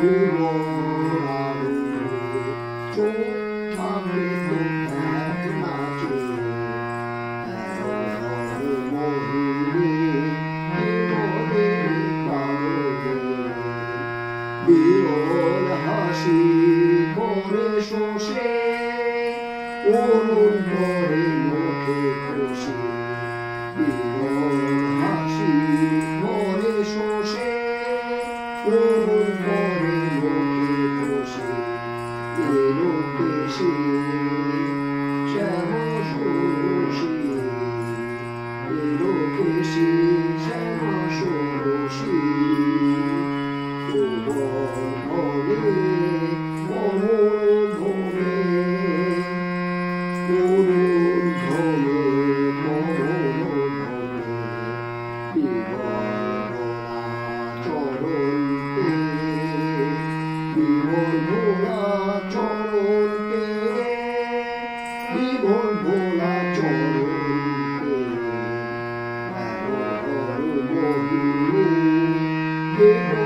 বিরল হাসি করে শোষে অরুণ করে মুখে খুশি বিরল হাসি করে শোষে অরুণ করে মুখে খুশি এলো কেশি শ্যাম ষোড়শী এলো কেশি শ্যাম ষোড়শী Big